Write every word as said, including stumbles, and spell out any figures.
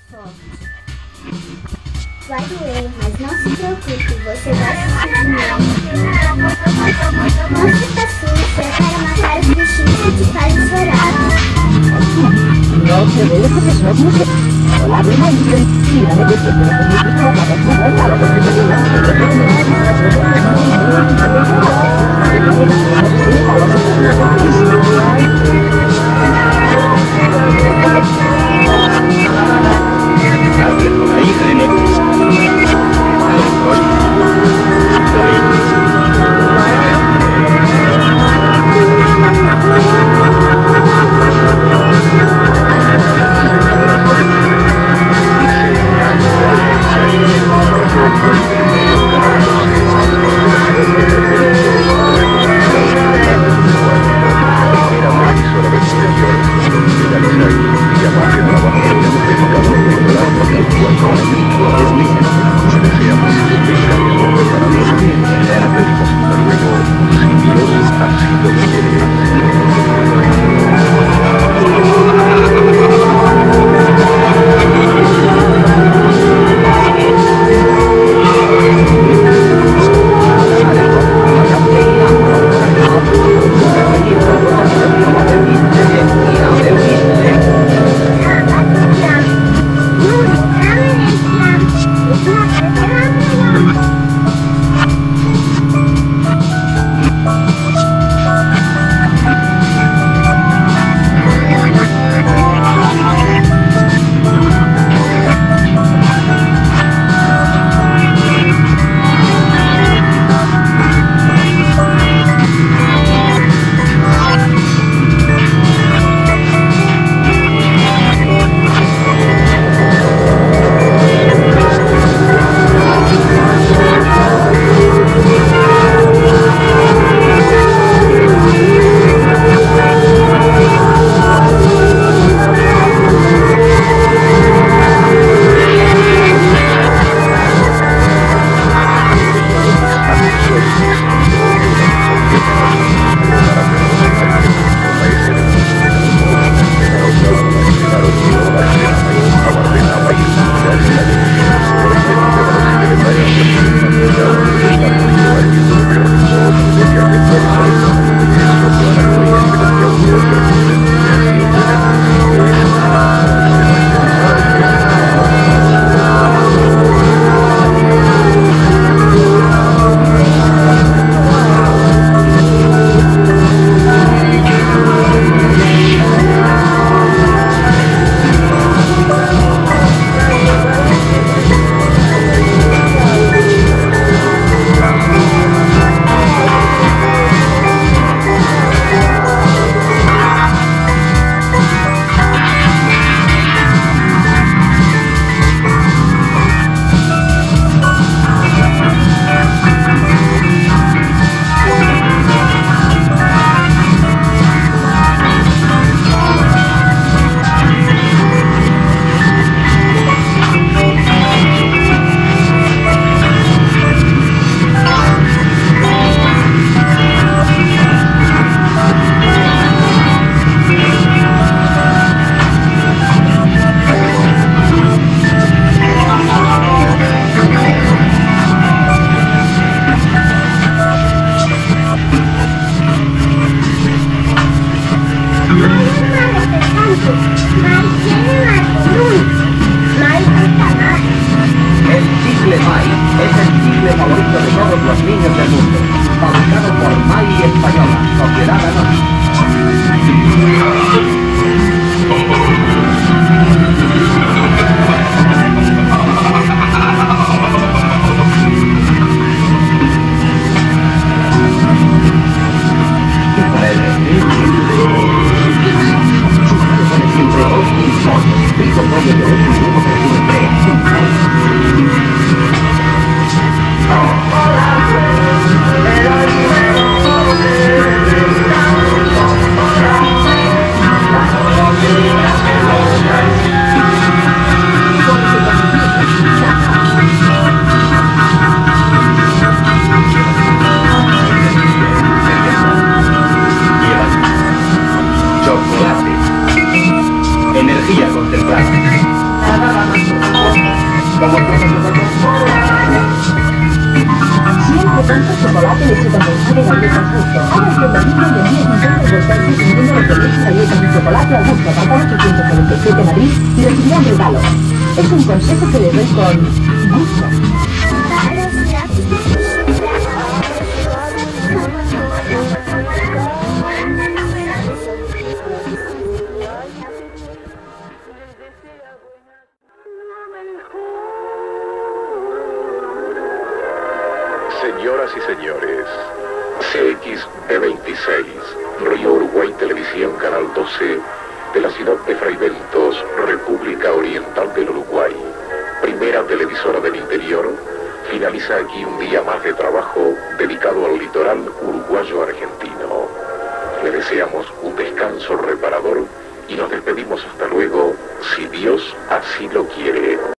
forte. Vai doer, mas não se preocupe, você vai se sentir. Não fica suja, para matar os bichinhos que te fazem chorar. No se debe porque no es mujer. Hola, buenas noches. Mira, me dice que no es mujer. No, para que no es para que te energía concentrada. Adelante, con gusto. Haga usted lo mismo y envíe cincuenta bolsas incluyendo los boletos, galletas y chocolate a gusto, cartón ochocientos cuarenta y siete Madrid, y recibirá un regalo. Es un consejo que le doy con gusto. Señoras y señores, C X E veintiséis, Río Uruguay Televisión, Canal doce, de la ciudad de Fray Bentos, República Oriental del Uruguay, primera televisora del interior, finaliza aquí un día más de trabajo dedicado al litoral uruguayo-argentino. Le deseamos un descanso reparador y nos despedimos hasta luego, si Dios así lo quiere.